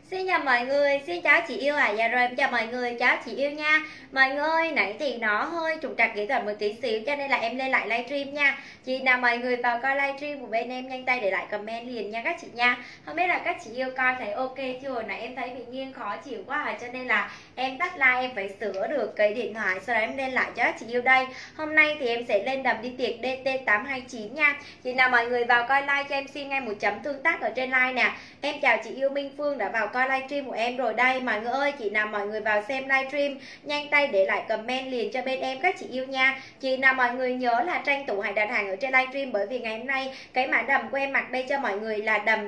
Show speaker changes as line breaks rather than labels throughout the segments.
Xin chào mọi người, xin chào chị yêu dạ rồi em chào mọi người, chào chị yêu nha. Mọi người ơi, nãy thì nó hơi trục trặc kỹ thuật một tí xíu cho nên là em lên lại livestream nha. Chị nào mọi người vào coi livestream của bên em nhanh tay để lại comment liền nha các chị nha. Không biết là các chị yêu coi thấy ok chưa? Hồi nãy em thấy bị nghiêng khó chịu quá cho nên là em tắt like, em phải sửa được cái điện thoại, sau đó em lên lại cho các chị yêu đây. Hôm nay thì em sẽ lên đầm đi tiệc DT829 nha. Chị nào mọi người vào coi like cho em xin ngay một chấm tương tác ở trên like nè. Em chào chị yêu Minh Phương đã vào coi livestream của em rồi đây. Mọi người ơi, chị nào mọi người vào xem livestream nhanh tay để lại comment liền cho bên em các chị yêu nha. Chị nào mọi người nhớ là tranh thủ hãy đặt hàng ở trên livestream, bởi vì ngày hôm nay cái mã đầm của em mặc đây cho mọi người là đầm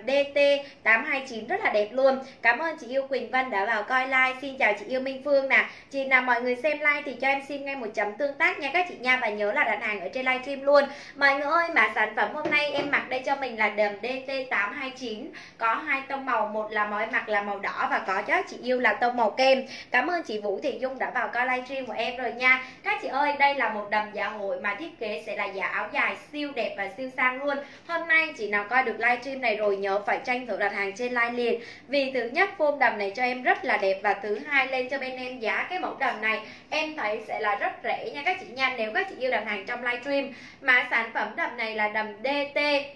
DT829 rất là đẹp luôn. Cảm ơn chị yêu Quỳnh Vân đã vào coi like. Xin chào chị yêu Minh Phương nè. Chị nào mọi người xem like thì cho em xin ngay một chấm tương tác nha các chị nha, và nhớ là đặt hàng ở trên livestream luôn. Mọi người ơi, mã sản phẩm hôm nay em mặc đây cho mình là đầm DT829, có hai tông màu, một là màu em mặc là màu đỏ và có cho chị yêu là tông màu kem. Cảm ơn chị Vũ Thị Dung đã vào coi livestream của em rồi nha. Các chị ơi, đây là một đầm dạ hội mà thiết kế sẽ là dạ áo dài siêu đẹp và siêu sang luôn. Hôm nay chị nào coi được livestream này rồi nhớ phải tranh thủ đặt hàng trên live liền, vì thứ nhất form đầm này cho em rất là đẹp, và thứ hai lên cho bên em giá cái mẫu đầm này em thấy sẽ là rất rẻ nha các chị nha, nếu các chị yêu đặt hàng trong livestream. Mà sản phẩm đầm này là đầm DT,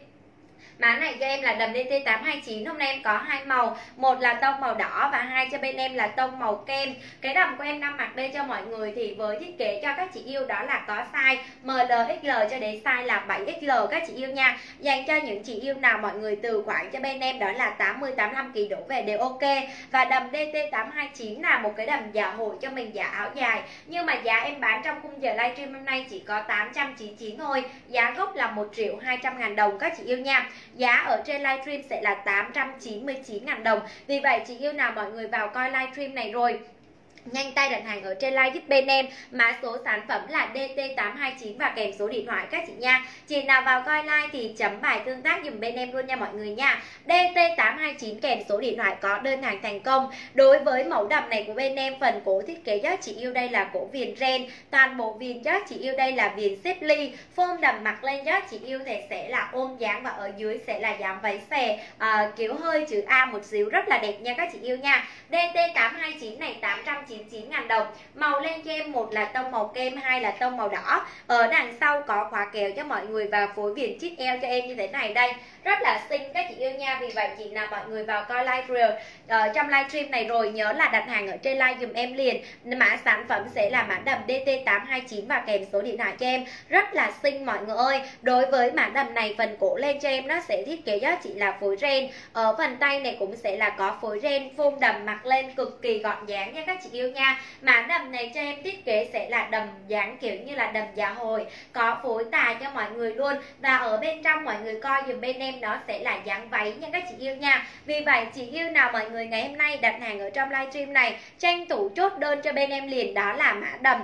mã này cho em là đầm DT829. Hôm nay em có hai màu, một là tông màu đỏ và hai cho bên em là tông màu kem. Cái đầm của em đang mặc đây cho mọi người thì với thiết kế cho các chị yêu đó là có size ML, XL cho đến size là 7XL các chị yêu nha. Dành cho những chị yêu nào mọi người từ khoảng cho bên em đó là 80 85 kg đổ về đều ok. Và đầm DT829 là một cái đầm dạ hội cho mình, dạ áo dài, nhưng mà giá em bán trong khung giờ livestream hôm nay chỉ có 899 thôi. Giá gốc là 1.200.000 đồng các chị yêu nha. Giá ở trên livestream sẽ là 899.000 đồng. Vì vậy chị yêu nào mọi người vào coi livestream này rồi nhanh tay đặt hàng ở trên live giúp bên em. Mã số sản phẩm là DT829 và kèm số điện thoại các chị nha. Chị nào vào coi live thì chấm bài tương tác dùm bên em luôn nha mọi người nha. DT829 kèm số điện thoại có đơn hàng thành công. Đối với mẫu đầm này của bên em, phần cổ thiết kế cho chị yêu đây là cổ viền ren, toàn bộ viền cho chị yêu đây là viền xếp ly. Form đầm mặc lên cho chị yêu thì sẽ là ôm dáng và ở dưới sẽ là dáng váy xè kiểu hơi chữ A một xíu, rất là đẹp nha các chị yêu nha. DT829 này 899.000 đồng. Màu lên cho em, một là tông màu kem, hai là tông màu đỏ. Ở đằng sau có khóa kéo cho mọi người và phối viền chít eo cho em như thế này đây, rất là xinh các chị yêu nha. Vì vậy chị nào mọi người vào coi live trong livestream này rồi nhớ là đặt hàng ở trên live dùm em liền. Mã sản phẩm sẽ là mã đầm DT829 và kèm số điện thoại cho em, rất là xinh mọi người ơi. Đối với mã đầm này, phần cổ lên cho em nó sẽ thiết kế cho chị là phối ren, ở phần tay này cũng sẽ là có phối ren. Form đầm mặc lên cực kỳ gọn dáng nha các chị yêu nha. Mã đầm này cho em thiết kế sẽ là đầm dáng kiểu như là đầm dạ hội, có phối tài cho mọi người luôn. Và ở bên trong mọi người coi dùm bên em đó sẽ là dáng váy nha các chị yêu nha. Vì vậy chị yêu nào mọi người ngày hôm nay đặt hàng ở trong livestream này tranh thủ chốt đơn cho bên em liền, đó là mã đầm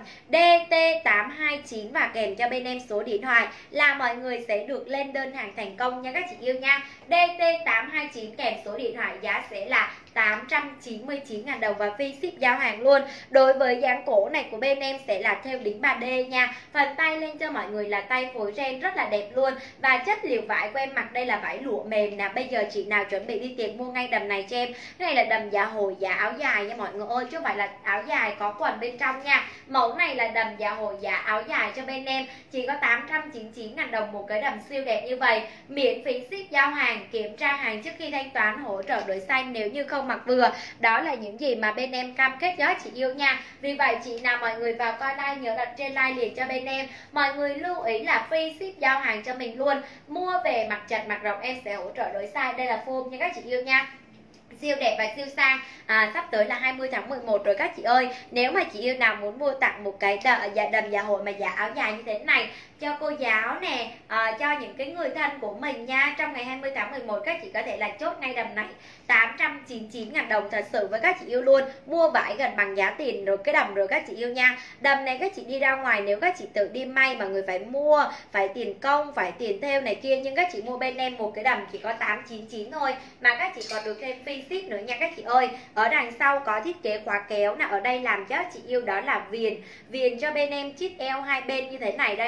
DT829 và kèm cho bên em số điện thoại là mọi người sẽ được lên đơn hàng thành công nha các chị yêu nha. DT829 kèm số điện thoại giá sẽ là 899.000 đồng và free ship giao hàng luôn. Đối với dáng cổ này của bên em sẽ là theo đính 3D nha. Phần tay lên cho mọi người là tay phối ren rất là đẹp luôn. Và chất liệu vải của em mặc đây là vải lụa mềm nè. Bây giờ chị nào chuẩn bị đi tiệc mua ngay đầm này cho em. Cái này là đầm dạ hội, dạ áo dài nha mọi người ơi, chứ không phải là áo dài có quần bên trong nha. Mẫu này là đầm dạ hội, dạ áo dài cho bên em, chỉ có 899.000 đồng một cái đầm siêu đẹp như vậy. Miễn phí ship giao hàng, kiểm tra hàng trước khi thanh toán, hỗ trợ đổi xanh nếu như không mặc vừa. Đó là những gì mà bên em cam kết cho chị yêu nha. Vì vậy chị nào mọi người vào coi live nhớ đặt trên live liền cho bên em. Mọi người lưu ý là free ship giao hàng cho mình luôn. Mua về mặc chặt mặc rộng em sẽ hỗ trợ đổi size. Đây là form nha các chị yêu nha, siêu đẹp và siêu sang. Sắp tới là 20 tháng 11 rồi các chị ơi. Nếu mà chị yêu nào muốn mua tặng một cái đầm dạ hội mà dạ áo dài như thế này cho cô giáo nè, cho những cái người thân của mình nha, trong ngày 20 tháng 11 các chị có thể là chốt ngay đầm này 899.000 đồng. Thật sự với các chị yêu luôn, mua vải gần bằng giá tiền rồi cái đầm rồi các chị yêu nha. Đầm này các chị đi ra ngoài nếu các chị tự đi may mà người phải mua, phải tiền công, phải tiền theo này kia, nhưng các chị mua bên em một cái đầm chỉ có 899 thôi mà các chị còn được thêm free ship nữa nha các chị ơi. Ở đằng sau có thiết kế khóa kéo nè, ở đây làm cho chị yêu đó là viền cho bên em chít eo hai bên như thế này đây, làm không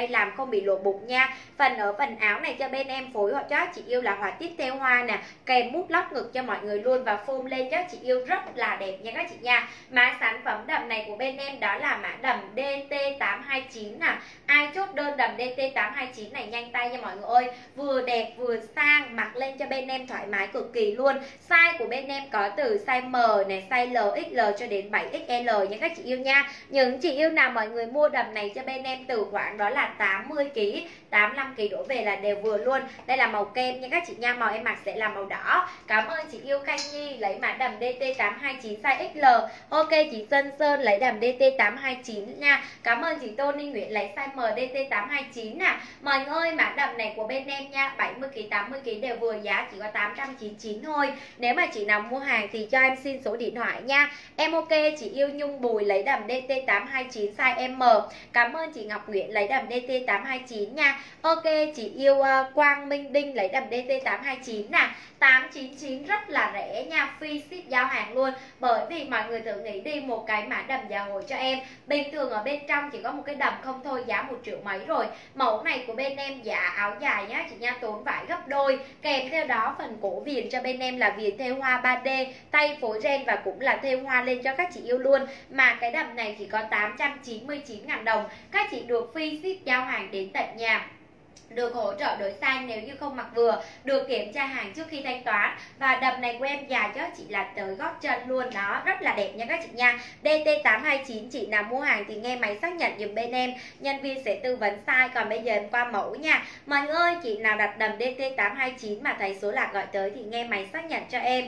không bị lộ bụng nha. Ở phần áo này cho bên em phối cho chị yêu là họa tiết theo hoa nè, kèm mút lót ngực cho mọi người luôn và phông lên cho chị yêu rất là đẹp nha các chị nha. Mã sản phẩm đầm này của bên em đó là mã đầm DT829 nè. Ai chốt đơn đầm DT829 này nhanh tay nha mọi người ơi, vừa đẹp vừa sang, mặc lên cho bên em thoải mái cực kỳ luôn. Size của bên em có từ size M này, size L, XL cho đến 7XL nha các chị yêu nha. Những chị yêu nào mọi người mua đầm này cho bên em từ khoảng đó là 80kg, 85kg đổ về là đều vừa luôn. Đây là màu kem nha các chị nha, màu em mặc sẽ là màu đỏ. Cảm ơn chị yêu Khanh Nhi lấy mã đầm DT829 size XL. Ok chị Sơn lấy đầm DT829 nha. Cảm ơn chị Tô Ninh Nguyễn lấy size M DT829 nè. Mọi người ơi, mã đầm này của bên em nha, 70kg, 80kg đều vừa giá chỉ có 899 thôi. Nếu mà chị nào mua hàng thì cho em xin số điện thoại nha. Em ok chị yêu Nhung Bùi lấy đầm DT829 size M. Cảm ơn chị Ngọc Nguyễn lấy đầm DT829 nha. Ok chị yêu Quang Minh Đinh lấy đầm DT829 nè. 899 rất là rẻ nha, free ship giao hàng luôn. Bởi vì mọi người thử nghĩ đi, một cái mã đầm dạ hội cho em bình thường ở bên trong chỉ có một cái đầm không thôi giá 1 triệu mấy rồi. Mẫu này của bên em giá áo dài nhá chị nha, tốn vải gấp đôi, kèm theo đó phần cổ viền cho bên em là viền thêu hoa 3D, tay phối ren và cũng là thêu hoa lên cho các chị yêu luôn. Mà cái đầm này chỉ có 899.000 đồng, các chị được free ship giao hàng đến tận nhà, được hỗ trợ đổi size nếu như không mặc vừa, được kiểm tra hàng trước khi thanh toán. Và đầm này của em dài cho chị là tới gót chân luôn đó, rất là đẹp nha các chị nha. DT829 chị nào mua hàng thì nghe máy xác nhận dùm bên em, nhân viên sẽ tư vấn size. Còn bây giờ em qua mẫu nha. Mọi người ơi, chị nào đặt đầm DT829 mà thấy số lạc gọi tới thì nghe máy xác nhận cho em.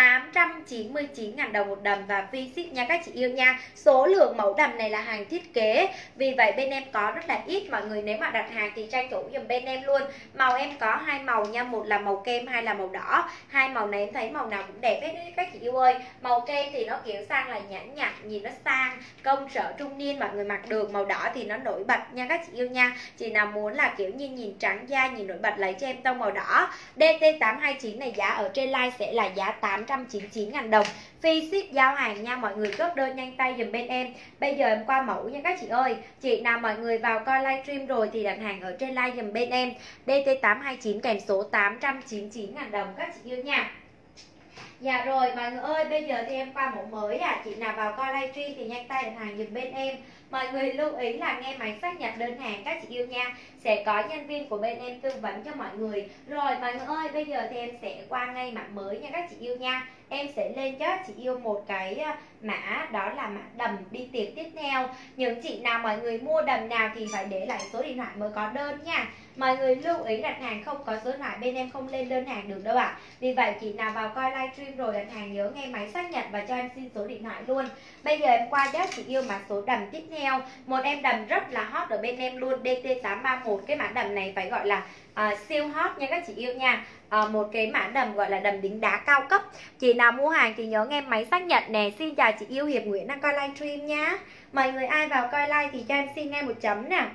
899.000 đồng một đầm và free ship nha các chị yêu nha. Số lượng mẫu đầm này là hàng thiết kế, vì vậy bên em có rất là ít. Mọi người nếu mà đặt hàng thì tranh thủ dùm bên em luôn. Màu em có hai màu nha, một là màu kem, hai là màu đỏ. Hai màu này em thấy màu nào cũng đẹp hết đấy các chị yêu ơi. Màu kem thì nó kiểu sang là nhãn nhặt, nhìn nó sang, công sở trung niên mọi người mặc được. Màu đỏ thì nó nổi bật nha các chị yêu nha. Chị nào muốn là kiểu như nhìn trắng da, nhìn nổi bật lấy cho em tông màu đỏ. DT829 này giá ở trên live sẽ là giá 899.000 đồng, free ship giao hàng nha. Mọi người chốt đơn nhanh tay dùm bên em. Bây giờ em qua mẫu nha các chị ơi. Chị nào mọi người vào coi livestream rồi thì đặt hàng ở trên live dùm bên em. DT829 kèm số 899.000 đồng các chị yêu nha. Dạ rồi mọi người ơi, bây giờ thì em qua mẫu mới chị nào vào coi livestream thì nhanh tay đặt hàng dùm bên em. Mọi người lưu ý là nghe máy xác nhận đơn hàng các chị yêu nha, sẽ có nhân viên của bên em tư vấn cho mọi người. Rồi mọi người ơi, bây giờ thì em sẽ qua ngay mã mới nha các chị yêu nha. Em sẽ lên cho chị yêu một cái mã, đó là mã đầm đi tiệc tiếp theo. Những chị nào mọi người mua đầm nào thì phải để lại số điện thoại mới có đơn nha. Mọi người lưu ý đặt hàng không có số điện thoại bên em không lên đơn hàng được đâu ạ. Vì vậy chị nào vào coi livestream rồi đặt hàng nhớ nghe máy xác nhận và cho em xin số điện thoại luôn. Bây giờ em qua cho chị yêu mã số đầm tiếp theo. Một em đầm rất là hot ở bên em luôn, DT831. Cái mã đầm này phải gọi là siêu hot nha các chị yêu nha. Một cái mã đầm gọi là đầm đính đá cao cấp. Chị nào mua hàng thì nhớ nghe máy xác nhận nè. Xin chào chị yêu Hiệp Nguyễn đang coi livestream nhá. Mọi người ai vào coi live thì cho em xin nghe một chấm nè.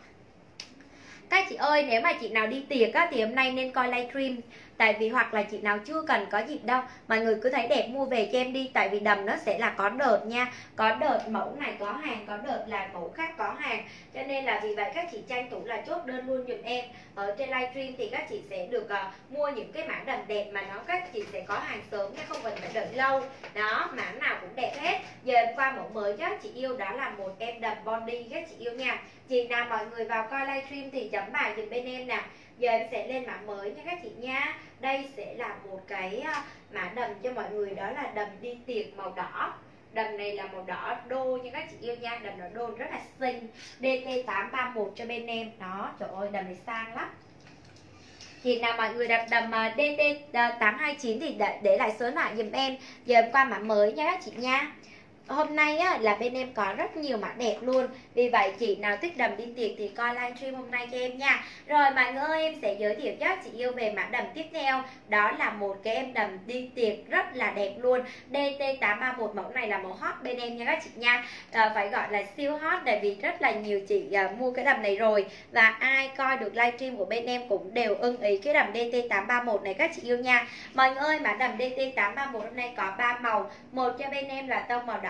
Các chị ơi, nếu mà chị nào đi tiệc á, thì hôm nay nên coi livestream. Tại vì hoặc là chị nào chưa cần có dịp đâu, mọi người cứ thấy đẹp mua về cho em đi. Tại vì đầm nó sẽ là có đợt nha. Có đợt mẫu này có hàng, có đợt là mẫu khác có hàng. Cho nên là vì vậy các chị tranh thủ là chốt đơn luôn giùm em. Ở trên livestream thì các chị sẽ được mua những cái mã đầm đẹp mà các chị sẽ có hàng sớm nha, không cần phải đợi lâu. Đó, mã nào cũng đẹp hết. Giờ em qua mẫu mới cho chị yêu, đó là một em đầm body các chị yêu nha. Chị nào mọi người vào coi livestream thì chấm bài giùm bên em nè. Giờ em sẽ lên mã mới nha các chị nha. Đây sẽ là một cái mã đầm cho mọi người, đó là đầm đi tiệc màu đỏ. Đầm này là màu đỏ đô nha các chị yêu nha. Đầm đỏ đô rất là xinh. DT831 cho bên em. Đó, trời ơi đầm này sang lắm. Chị nào mọi người đặt đầm DT829 thì để lại số lại giùm em. Giờ em qua mã mới nha các chị nha. Hôm nay á, là bên em có rất nhiều mã đẹp luôn. Vì vậy chị nào thích đầm đi tiệc thì coi livestream hôm nay cho em nha. Rồi mọi người ơi, em sẽ giới thiệu cho chị yêu về mã đầm tiếp theo. Đó là một cái em đầm đi tiệc rất là đẹp luôn. DT831 mẫu này là mẫu hot bên em nha các chị nha. Phải gọi là siêu hot, tại vì rất là nhiều chị mua cái đầm này rồi. Và ai coi được livestream của bên em cũng đều ưng ý cái đầm DT831 này các chị yêu nha. Mọi người ơi, mã đầm DT831 hôm nay có 3 màu. Một cho bên em là tông màu đỏ,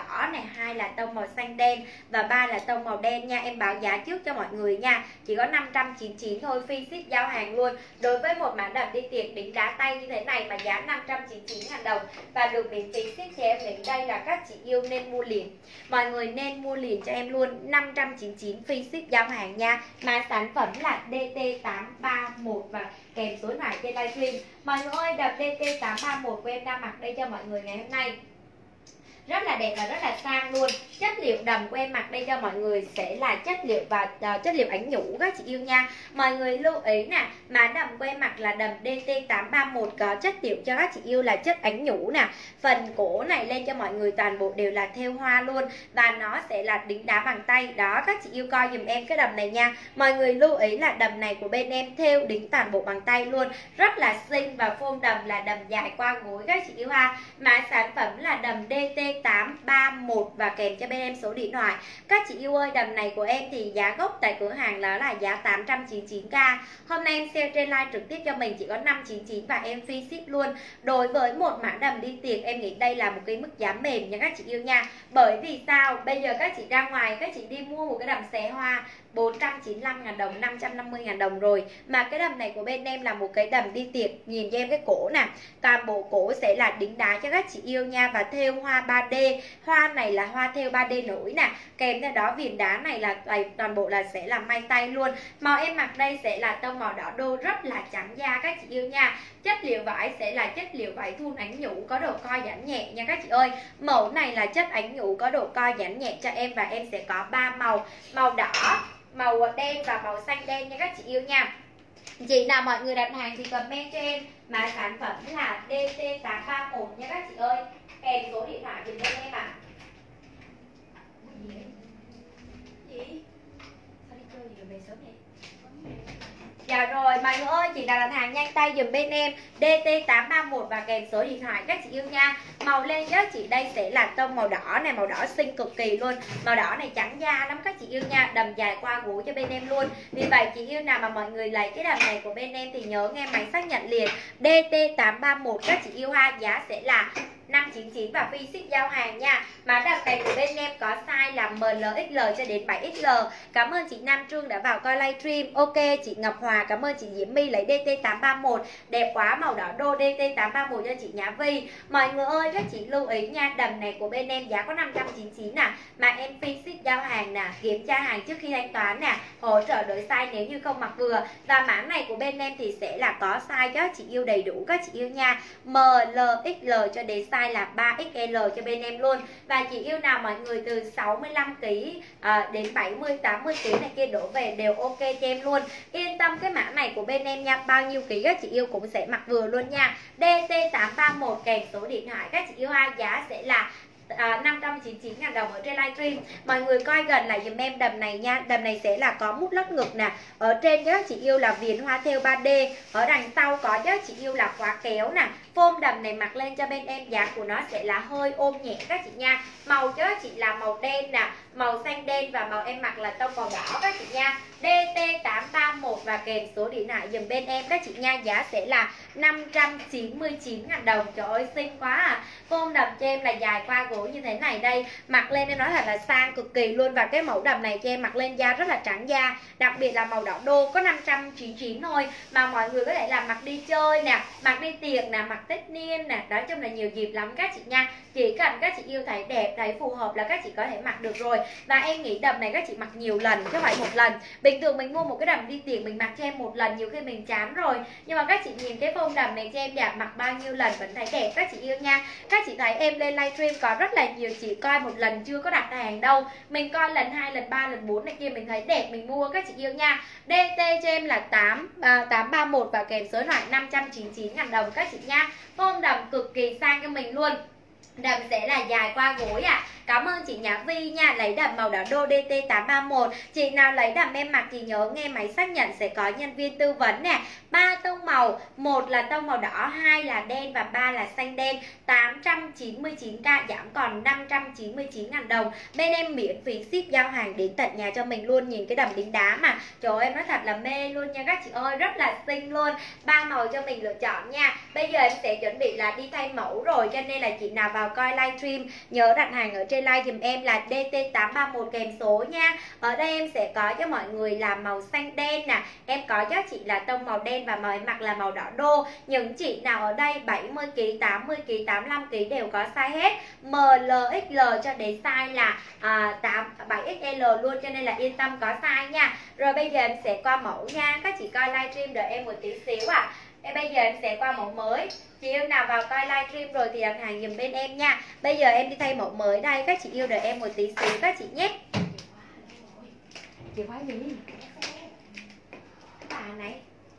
đỏ này, 2 là tông màu xanh đen và 3 là tông màu đen nha. Em báo giá trước cho mọi người nha, chỉ có 599 thôi, free ship giao hàng luôn. Đối với một mã đầm đi tiệc đính đá tay như thế này mà giá 599.000 đồng và được miễn phí ship thì em đến đây là các chị yêu nên mua liền. Mọi người nên mua liền cho em luôn, 599 free ship giao hàng nha. Mã sản phẩm là DT831 và kèm số điện thoại trên livestream. Mọi người ơi, đầm DT831 của em đang mặc đây cho mọi người ngày hôm nay rất là đẹp và rất là sang luôn. Chất liệu đầm của em mặc đây cho mọi người sẽ là chất liệu và chất liệu ánh nhũ các chị yêu nha. Mọi người lưu ý nè, mã đầm của em mặc là đầm DT831 có chất liệu cho các chị yêu là chất ánh nhũ nè. Phần cổ này lên cho mọi người toàn bộ đều là thêu hoa luôn và nó sẽ là đính đá bằng tay. Đó, các chị yêu coi dùm em cái đầm này nha. Mọi người lưu ý là đầm này của bên em thêu đính toàn bộ bằng tay luôn, rất là xinh và phông đầm là đầm dài qua gối các chị yêu ha. Mã sản phẩm là đầm DT831 và kèm cho bên em số điện thoại. Các chị yêu ơi, đầm này của em thì giá gốc tại cửa hàng là giá 899k. Hôm nay em sale trên live trực tiếp cho mình chỉ có 599 và em free ship luôn. Đối với một mã đầm đi tiệc em nghĩ đây là một cái mức giá mềm nha các chị yêu nha. Bởi vì sao? Bây giờ các chị ra ngoài các chị đi mua một cái đầm xé hoa 495.000 đồng, 550.000 đồng rồi. Mà cái đầm này của bên em là một cái đầm đi tiệc. Nhìn cho em cái cổ nè, toàn bộ cổ sẽ là đính đá cho các chị yêu nha. Và thêu hoa 3D. Hoa này là hoa thêu 3D nổi nè. Kèm theo đó viền đá này là toàn bộ là sẽ là may tay luôn. Màu em mặc đây sẽ là tông màu đỏ đô rất là trắng da các chị yêu nha. Chất liệu vải sẽ là chất liệu vải thun ánh nhũ có độ co giãn nhẹ nha các chị ơi. Mẫu này là chất ánh nhũ có độ co giãn nhẹ cho em và em sẽ có 3 màu. Màu đỏ, màu đen và màu xanh đen nha các chị yêu nha. Chị nào mọi người đặt hàng thì comment cho em mã sản phẩm là DT831 nha các chị ơi. Kèm số điện thoại dùm cho em ạ. Gì? Sao đi chơi gì rồi về sớm vậy? Dạ rồi, mọi người ơi, chị nào đặt hàng nhanh tay dùm bên em DT831 và kèm số điện thoại các chị yêu nha. Màu lên cho chị đây sẽ là tông màu đỏ này, màu đỏ xinh cực kỳ luôn. Màu đỏ này trắng da lắm các chị yêu nha, đầm dài qua gối cho bên em luôn. Vì vậy chị yêu nào mà mọi người lấy cái đầm này của bên em thì nhớ nghe máy xác nhận liền DT831 các chị yêu ha, giá sẽ là 599 và free ship giao hàng nha. Mã đầm này của bên em có size là ML, XL cho đến 7XL. Cảm ơn chị Nam Trương đã vào coi livestream. Ok, chị Ngọc Hòa, cảm ơn chị Diễm My lấy DT831. Đẹp quá, màu đỏ đô DT831 cho chị Nhã Vi. Mọi người ơi, các chị lưu ý nha, đầm này của bên em giá có 599 nè, mà em free ship giao hàng nè, kiểm tra hàng trước khi thanh toán nè, hỗ trợ đổi size nếu như không mặc vừa. Và mã này của bên em thì sẽ là có size cho chị yêu đầy đủ các chị yêu nha. ML, XL cho đến size là 3XL cho bên em luôn. Và chị yêu nào mọi người từ 65kg đến 70, 80kg này kia đổ về đều ok cho em luôn. Yên tâm cái mã này của bên em nha, bao nhiêu ký các chị yêu cũng sẽ mặc vừa luôn nha. DT831 kèm số điện thoại các chị yêu ha, giá sẽ là 599.000 đồng ở trên livestream. Mọi người coi gần lại dùm em đầm này nha. Đầm này sẽ là có mút lót ngực nè. Ở trên các chị yêu là viền hoa thêu 3D. Ở đằng sau có các chị yêu là khóa kéo nè. Phôm đầm này mặc lên cho bên em giá của nó sẽ là hơi ôm nhẹ các chị nha. Màu cho các chị là màu đen nè, màu xanh đen và màu em mặc là tông màu đỏ các chị nha. DT831 và kèm số điện thoại dùm bên em các chị nha, giá sẽ là 599.000 đồng. Trời ơi xinh quá à. Phôm đầm cho em là dài qua gối như thế này đây. Mặc lên em nói thật là sang cực kỳ luôn. Và cái mẫu đầm này cho em mặc lên da rất là trắng da. Đặc biệt là màu đỏ đô có 599 thôi. Mà mọi người có thể là mặc đi chơi nè, mặc đi tiệc nè, mặc Tết niên nè. Nói chung là nhiều dịp lắm các chị nha. Chỉ cần các chị yêu thấy đẹp, thấy phù hợp là các chị có thể mặc được rồi. Và em nghĩ đầm này các chị mặc nhiều lần chứ không phải một lần. Bình thường mình mua một cái đầm đi tiệc mình mặc cho em một lần nhiều khi mình chán rồi. Nhưng mà các chị nhìn cái phông đầm này cho em đẹp, mặc bao nhiêu lần vẫn thấy đẹp các chị yêu nha. Các chị thấy em lên livestream có rất là nhiều chị coi một lần chưa có đặt hàng đâu. Mình coi lần 2, lần 3, lần 4 này kia mình thấy đẹp mình mua các chị yêu nha. DT cho em là 831 và kèm số điện thoại 599.000 đồng các chị nha. Phông đầm cực kỳ sang cho mình luôn. Đầm sẽ là dài qua gối ạ. Cảm ơn chị Nhã Vi nha. Lấy đầm màu đỏ đô DT831. Chị nào lấy đầm em mặc thì nhớ nghe máy xác nhận sẽ có nhân viên tư vấn nè. 3 tông màu, 1 là tông màu đỏ, 2 là đen và 3 là xanh đen. 899k giảm còn 599.000 đồng. Bên em miễn phí ship giao hàng đến tận nhà cho mình luôn. Nhìn cái đầm đính đá mà trời ơi, em nói thật là mê luôn nha các chị ơi, rất là xinh luôn. 3 màu cho mình lựa chọn nha. Bây giờ em sẽ chuẩn bị là đi thay mẫu rồi, cho nên là chị nào vào vào coi livestream nhớ đặt hàng ở trên live dùm em là DT831 kèm số nha. Ở đây em sẽ có cho mọi người là màu xanh đen nè, em có cho chị là tông màu đen và màu em mặc là màu đỏ đô. Những chị nào ở đây 70kg, 80kg, 85kg đều có size hết, ML, XL cho đến size là 7XL luôn, cho nên là yên tâm có size nha. Rồi bây giờ em sẽ qua mẫu nha, các chị coi livestream đợi em một tí xíu ạ. Bây giờ em sẽ qua mẫu mới. Chị yêu nào vào coi livestream rồi thì đặt hàng dùm bên em nha. Bây giờ em đi thay mẫu mới đây, các chị yêu đợi em một tí xíu các chị nhé. Chìa khóa gì? Cái bà này.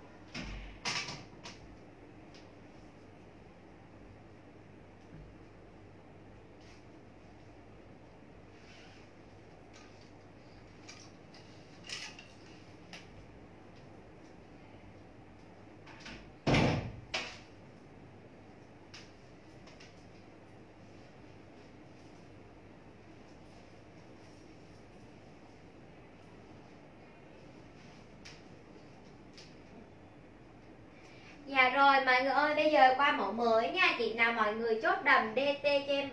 Dạ rồi mọi người ơi, bây giờ qua mẫu mới nha. Chị nào mọi người chốt đầm DT cho em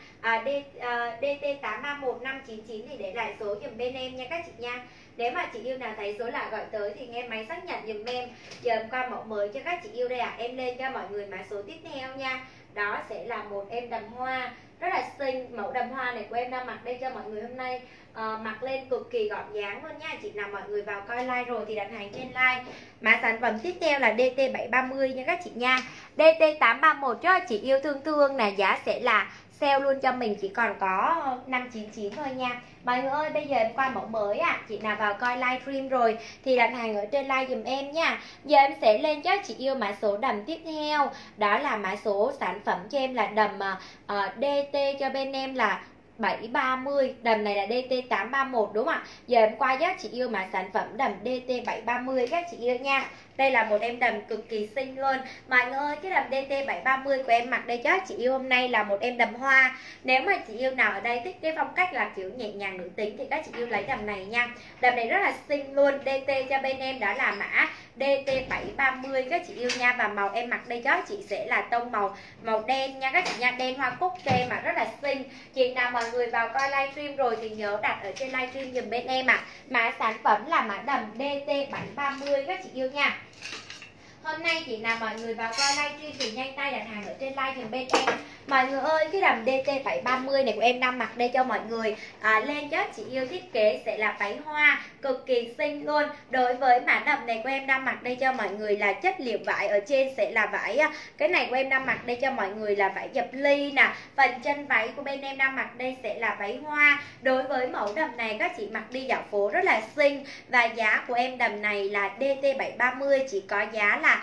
DT831599 thì để lại số dùm bên em nha các chị nha. Nếu mà chị yêu nào thấy số lạ gọi tới thì nghe máy xác nhận dùm em. Giờ em qua mẫu mới cho các chị yêu đây ạ. Em lên cho mọi người mã số tiếp theo nha. Đó sẽ là một em đầm hoa rất là xinh. Mẫu đầm hoa này của em đang mặc đây cho mọi người hôm nay, mặc lên cực kỳ gọn dáng luôn nha. Chị nào mọi người vào coi like rồi thì đặt hàng trên like. Mã sản phẩm tiếp theo là DT730 nha các chị nha. DT831 cho chị yêu thương nè, giá sẽ là sale luôn cho mình chỉ còn có 599 thôi nha. Mọi người ơi, bây giờ em qua mẫu mới ạ. Chị nào vào coi livestream rồi thì đặt hàng ở trên live dùm em nha. Giờ em sẽ lên cho chị yêu mã số đầm tiếp theo. Đó là mã số sản phẩm cho em là đầm DT cho bên em là 730. Đầm này là DT831 đúng không ạ? Giờ em qua cho chị yêu mã sản phẩm đầm DT730 các chị yêu nha. Đây là một em đầm cực kỳ xinh luôn. Mọi người ơi, cái đầm DT730 của em mặc đây cho chị yêu hôm nay là một em đầm hoa. Nếu mà chị yêu nào ở đây thích cái phong cách là kiểu nhẹ nhàng nữ tính thì các chị yêu lấy đầm này nha. Đầm này rất là xinh luôn. DT cho bên em đó là mã DT730 các chị yêu nha. Và màu em mặc đây cho chị sẽ là tông màu đen nha các chị nha. Đen hoa cúc cho em mà rất là xinh. Chị nào mọi người vào coi livestream rồi thì nhớ đặt ở trên livestream dùm bên em ạ. Mã sản phẩm là mã đầm DT730 các chị yêu nha. Hôm nay chị nào mọi người vào coi livestream thì nhanh tay đặt hàng ở trên live dùm bên em. Mọi người ơi, cái đầm DT730 này của em đang mặc đây cho mọi người, lên cho chị yêu thiết kế sẽ là váy hoa cực kỳ xinh luôn. Đối với mã đầm này của em đang mặc đây cho mọi người là chất liệu vải ở trên sẽ là vải, cái này của em đang mặc đây cho mọi người là vải dập ly nè. Phần chân váy của bên em đang mặc đây sẽ là váy hoa. Đối với mẫu đầm này các chị mặc đi dạo phố rất là xinh. Và giá của em đầm này là DT730 chỉ có giá là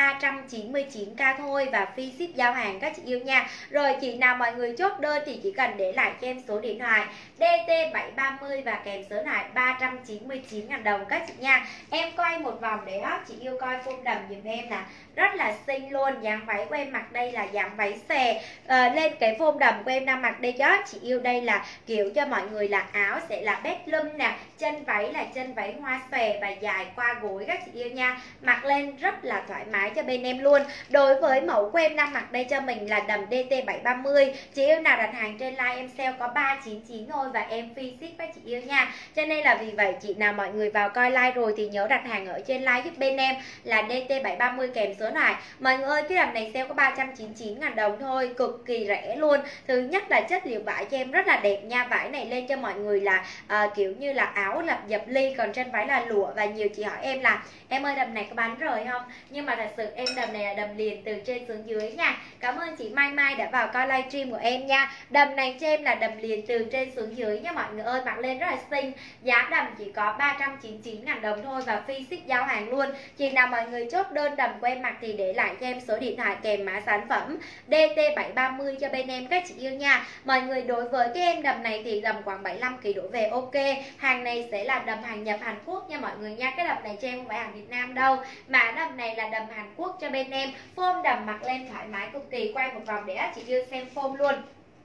399k thôi và free ship giao hàng các chị yêu nha. Rồi chị nào mọi người chốt đơn thì chỉ cần để lại cho em số điện thoại DT730 và kèm số lại 399.000 đồng các chị nha. Em quay một vòng để chị yêu coi phông đầm dùm em nè, rất là xinh luôn. Dáng váy của em mặc đây là dáng váy xòe, lên cái phông đầm của em đang mặc đây cho chị yêu đây là kiểu cho mọi người là áo sẽ là peplum nè, chân váy là chân váy hoa xòe và dài qua gối các chị yêu nha. Mặc lên rất là thoải mái cho bên em luôn. Đối với mẫu của em đang mặc đây cho mình là đầm DT730, chị yêu nào đặt hàng trên live em sale có 399 thôi và em free ship các chị yêu nha. Cho nên là vì vậy chị nào mọi người vào coi live rồi thì nhớ đặt hàng ở trên live giúp bên em là DT730 kèm số này. Mọi người ơi, cái đầm này sale có 399.000 đồng thôi, cực kỳ rẻ luôn. Thứ nhất là chất liệu vải cho em rất là đẹp nha. Vải này lên cho mọi người là kiểu như là áo lập dập ly, còn trên váy là lụa. Và nhiều chị hỏi em là em ơi đầm này có bán rồi không? Nhưng mà thật sự em đầm này là đầm liền từ trên xuống dưới nha. Cảm ơn chị Mai Mai đã vào coi livestream của em nha. Đầm này cho em là đầm liền từ trên xuống dưới nha mọi người ơi, mặc lên rất là xinh. Giá đầm chỉ có 399.000 đồng thôi và free ship giao hàng luôn. Chị nào mọi người chốt đơn đầm của em mặc thì để lại cho em số điện thoại kèm mã sản phẩm DT730 cho bên em các chị yêu nha. Mọi người đối với cái em đầm này thì đầm khoảng 75kg đổ về ok. Hàng này sẽ là đầm hàng nhập Hàn Quốc nha mọi người nha. Cái đầm này cho em không phải hàng Việt Nam đâu, mà đầm này là đầm Hàn Quốc cho bên em. Form đầm mặc lên thoải mái cực kỳ. Quay một vòng để chị yêu xem form luôn.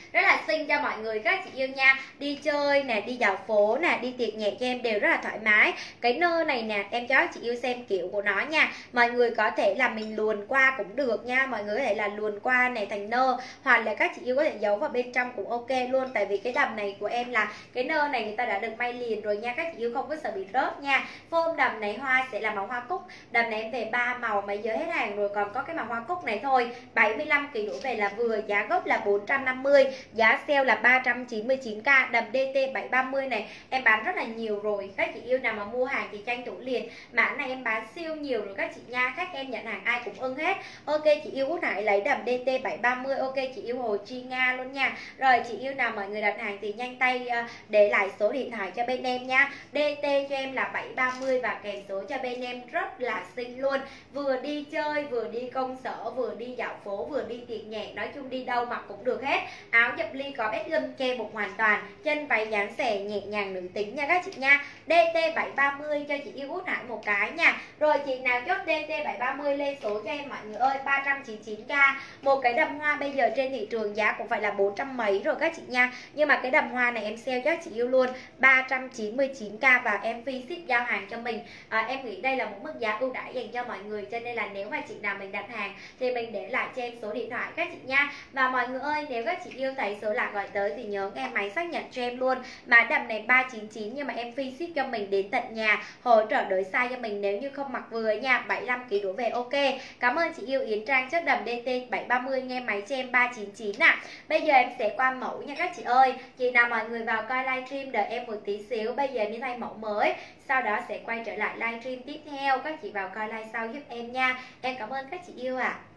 rất là xinh cho mọi người các chị yêu nha. Đi chơi nè, đi dạo phố nè, đi tiệc nhạc cho em đều rất là thoải mái. Cái nơ này nè, em cho các chị yêu xem kiểu của nó nha. Mọi người có thể là mình luồn qua cũng được nha. Mọi người có thể là luồn qua này thành nơ, hoặc là các chị yêu có thể giấu vào bên trong cũng ok luôn. Tại vì cái đầm này của em là cái nơ này người ta đã được may liền rồi nha, các chị yêu không có sợ bị rớt nha. Form đầm này hoa sẽ là màu hoa cúc. Đầm này em về 3 màu mà giờ hết hàng rồi, còn có cái màu hoa cúc này thôi. 75 kg đổ về là vừa, giá gốc là 450, giá sale là 399k. Đầm DT 730 này em bán rất là nhiều rồi, các chị yêu nào mà mua hàng thì tranh thủ liền. Mã này em bán siêu nhiều rồi các chị nha, khách em nhận hàng ai cũng ưng hết. Ok chị yêu Út Hải lấy đầm DT 730, ok chị yêu Hồ Chi Nga luôn nha. Rồi chị yêu nào mọi người đặt hàng thì nhanh tay để lại số điện thoại cho bên em nha. DT cho em là 730 và kèm số cho bên em rất là xinh luôn. Vừa đi chơi, vừa đi công sở, vừa đi dạo phố, vừa đi tiệc nhạc, nói chung đi đâu mặc cũng được hết. Áo dập ly có bét lưng che bụng hoàn toàn, chân váy dáng xẻ nhẹ nhàng nữ tính nha các chị nha. DT 730 cho chị yêu Út Hải một cái nha. Rồi chị nào chốt DT 730 lên số cho em mọi người ơi, 399k. Một cái đầm hoa bây giờ trên thị trường giá cũng phải là 400 mấy rồi các chị nha. Nhưng mà cái đầm hoa này em sale cho chị yêu luôn 399k và em free ship giao hàng cho mình. Em nghĩ đây là một mức giá ưu đãi dành cho mọi người, cho nên là nếu mà chị nào mình đặt hàng thì mình để lại cho em số điện thoại các chị nha. Và mọi người ơi, nếu các chị yêu thấy số lạ gọi tới thì nhớ em máy xác nhận cho em luôn. Mà đầm này 399 nhưng mà em free ship cho mình đến tận nhà, hỗ trợ đổi size cho mình nếu như không mặc vừa nha. 75 kg đổ về ok. Cảm ơn chị yêu Yến Trang chất đầm DT 730 nghe máy cho em 399 ạ. Bây giờ em sẽ qua mẫu nha các chị ơi. Chị nào mọi người vào coi livestream đợi em một tí xíu, bây giờ em đi thay mẫu mới, sau đó sẽ quay trở lại livestream tiếp theo. Các chị vào coi live sau giúp em nha. Em cảm ơn các chị yêu ạ.